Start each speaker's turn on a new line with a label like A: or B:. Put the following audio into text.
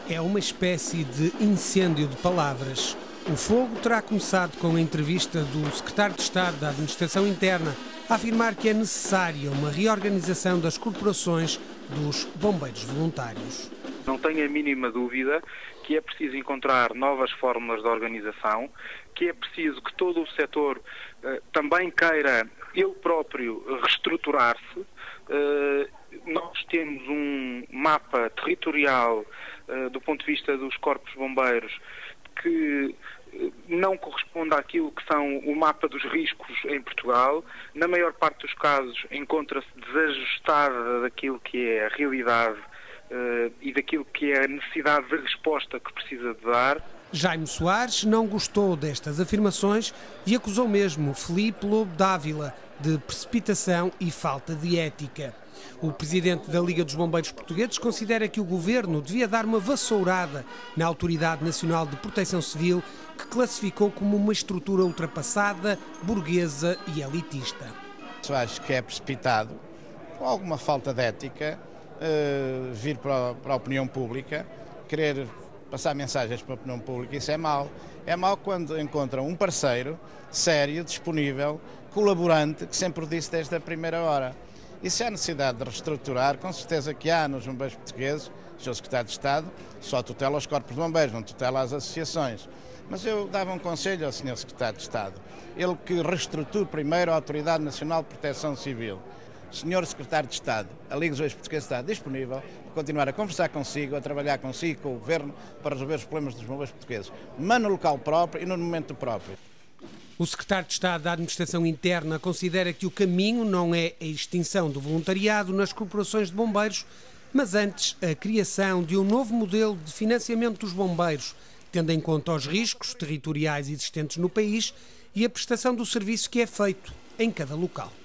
A: É uma espécie de incêndio de palavras. O fogo terá começado com a entrevista do secretário de Estado da Administração Interna a afirmar que é necessária uma reorganização das corporações dos bombeiros voluntários.
B: Não tenho a mínima dúvida que é preciso encontrar novas fórmulas de organização, que é preciso que todo o setor também queira ele próprio reestruturar-se. Nós temos um mapa territorial do ponto de vista dos corpos bombeiros que não corresponde àquilo que são o mapa dos riscos em Portugal. Na maior parte dos casos encontra-se desajustada daquilo que é a realidade e daquilo que é a necessidade de resposta que precisa de dar.
A: Jaime Soares não gostou destas afirmações e acusou mesmo Filipe Lobo Dávila de precipitação e falta de ética. O presidente da Liga dos Bombeiros Portugueses considera que o governo devia dar uma vassourada na Autoridade Nacional de Proteção Civil, que classificou como uma estrutura ultrapassada, burguesa e elitista.
C: Eu acho que é precipitado, com alguma falta de ética, vir para a opinião pública, querer passar mensagens para a opinião pública. Isso é mau. É mau quando encontram um parceiro sério, disponível, colaborante, que sempre o disse desde a primeira hora. E se há necessidade de reestruturar, com certeza que há nos bombeiros portugueses, o Sr. Secretário de Estado só tutela os corpos de bombeiros, não tutela as associações. Mas eu dava um conselho ao Sr. Secretário de Estado, ele que reestruture primeiro a Autoridade Nacional de Proteção Civil. Sr. Secretário de Estado, a Liga dos Bombeiros Portugueses está disponível para continuar a conversar consigo, a trabalhar consigo, com o Governo, para resolver os problemas dos bombeiros portugueses, mas no local próprio e no momento próprio.
A: O secretário de Estado da Administração Interna considera que o caminho não é a extinção do voluntariado nas corporações de bombeiros, mas antes a criação de um novo modelo de financiamento dos bombeiros, tendo em conta os riscos territoriais existentes no país e a prestação do serviço que é feito em cada local.